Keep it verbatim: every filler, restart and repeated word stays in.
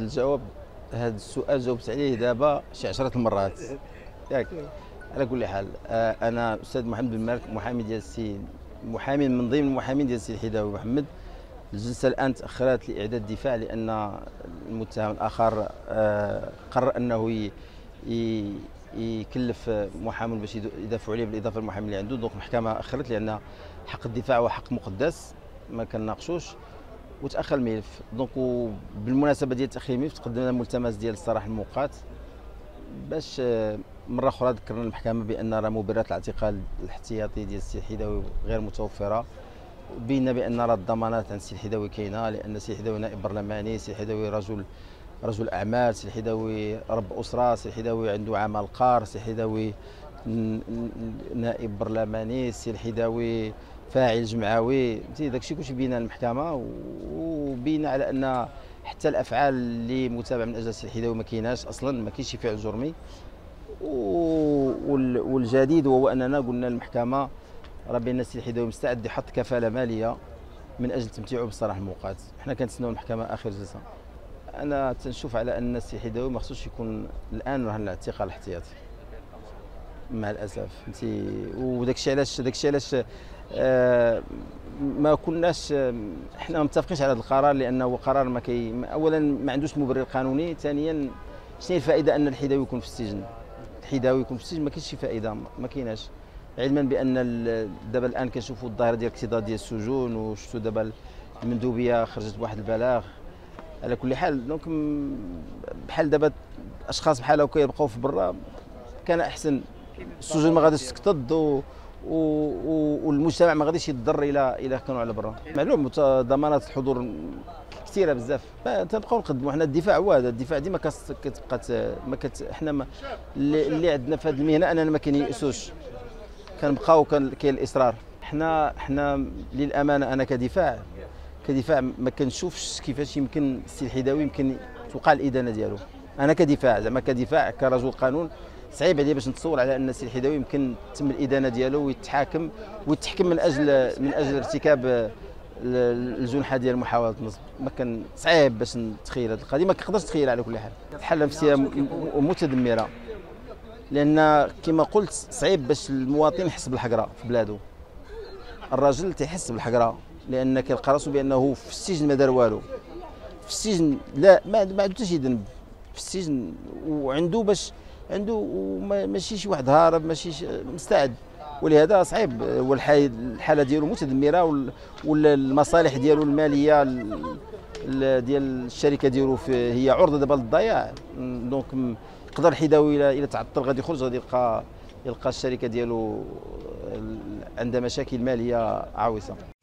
الجواب، هذا السؤال جاوبت عليه دابا شي عشرة المرات ياك. على كل حال، آه، انا الاستاذ محمد بن مالك محامي ديال السي، محامي من ضمن المحامين ديال السي الحداوي محمد. الجلسه الان تاخرت لاعداد الدفاع لان المتهم الاخر آه، قرر انه ي- ي- يكلف محامي باش يدافعوا عليه بالاضافه للمحامي اللي عنده. دونك المحكمه اخرت لان حق الدفاع هو حق مقدس ما كنناقشوش، وتاخر الملف. دونك بالمناسبه ديال تاخير الملف تقدمنا ملتمس ديال الصراحه المؤقت باش آه، مره اخرى ذكرنا المحكمه بان راه مبررات الاعتقال الاحتياطي ديال السي الحداوي غير متوفره. بينا بان راه الضمانات عند السي الحداوي كاينه، لان السي الحداوي نائب برلماني، السي الحداوي رجل رجل اعمال، السي الحداوي رب اسره، السي الحداوي عنده عمل قار، السي الحداوي نائب برلماني، السي الحداوي فاعل جمعوي. فهمتي داكشي كلشي بينا المحكمه، وبينا على ان حتى الافعال اللي متابعه من اجل السي الحداوي ما كايناش اصلا، ما كاينش شي فعل جرمي. والجديد هو اننا قلنا للمحكمه راه بان السي الحداوي مستعد يحط كفاله ماليه من اجل تمتيعه بالصراحه المؤقت. حنا كنتسناو المحكمه اخر جلسه. انا تنشوف على ان السي الحداوي ما خصوش يكون الان رهن الاعتقال الاحتياطي مع الاسف. فهمتي، وداك الشيء علاش داك الشيء علاش آه ما كناش آه، حنا متفقينش على هذا القرار، لانه قرار ما كي اولا ما عندوش مبرر قانوني، ثانيا شنو هي الفائده ان الحداوي يكون في السجن؟ الحداوي يكون في السجن ما كاينش شي فائده، ما كايناش. علما بان ال- دابا الان كنشوفوا الظاهره ديال اكتظاظ ديال السجون، وشفتوا دابا المندوبيه خرجت بواحد البلاغ. على كل حال دونك م- بحال دابا اشخاص بحال هكا يبقاو في برا كان احسن. السجون ما غاديش تكتظ، و و و- والمجتمع ما غاديش يتضر الى الى كانوا على برا. معلوم مت- ضمانات الحضور كثيره بزاف، ما تنبقاو نقدموا حنا. الدفاع هو هذا، الدفاع ديما كت- كتبقى ت- ما كت حنا ما اللي, اللي عندنا في هذه المهنه اننا ما كنيأسوش، كنبقاو كان كاين الاصرار. حنا حنا للامانه انا كدفاع كدفاع ما كنشوفش كيفاش يمكن السي الحداوي يمكن توقع الادانه ديالو. انا كدفاع زعما كدفاع كرجل قانون صعيب عليا باش نتصور على ان السي الحداوي يمكن تم الادانه ديالو ويتحاكم ويتحكم من اجل من اجل ارتكاب الجنحه ديال محاوله النصب. ما كان صعيب باش نتخيل هذه القضيه، ما كنقدرش نتخيلها. على كل حال الحاله النفسيه م- متدمره، لان كما قلت صعيب باش المواطن يحس بالحقره في بلاده. الراجل تيحس بالحقره لان كيلقى راسو بانه في السجن ما دار والو، في السجن لا ما ما عنده حتى شي ذنب في السجن، وعنده باش عنده وما- ماشي شي واحد هارب، ماشي شي مستعد. ولهذا صعيب، والحاله ديالو متدمره، وال- والمصالح ديالو الماليه ال- ال- ديال الشركه ديالو في هي عرضه دابا للضياع. دونك م- يقدر الحداوي الى إلى تعطل غادي يخرج، غادي يلقى يلقى الشركه ديالو عندها مشاكل ماليه عويصه.